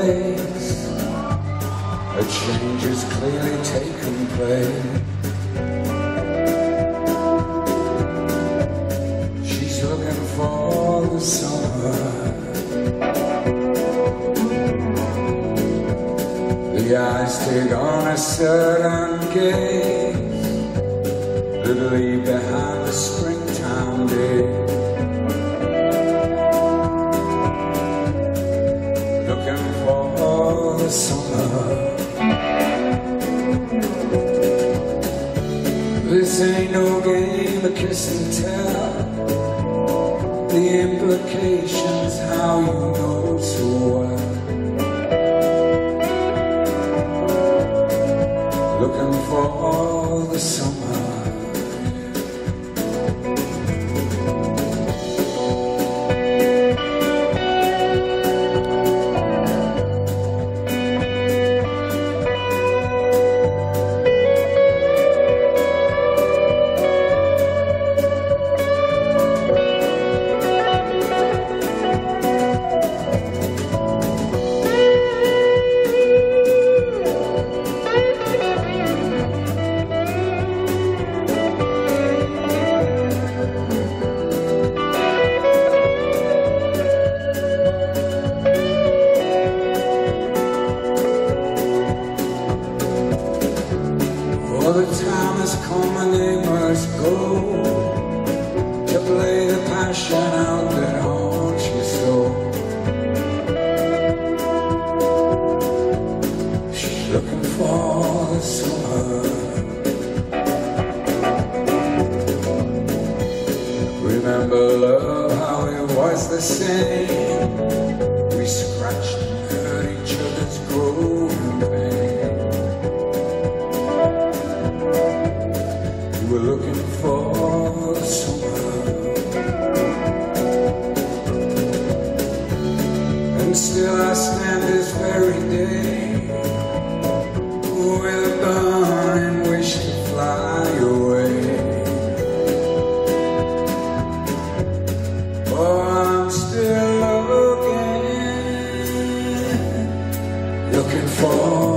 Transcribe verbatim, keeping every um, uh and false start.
place. A change has clearly taken place. She's looking for the summer. The eyes take on a certain gaze that leave behind the springtime day. Looking for the summer. This ain't no game of kiss and tell. The implications, how you know so well. Looking for the summer. The time has come and they must go to play the passion out that haunts your soul. She's looking for the summer. Remember love, how it was the same. We scratched and hurt each other's growing pain. We're looking for the summer. And still I stand this very day with a burning wish to fly away. Oh, I'm still looking, looking for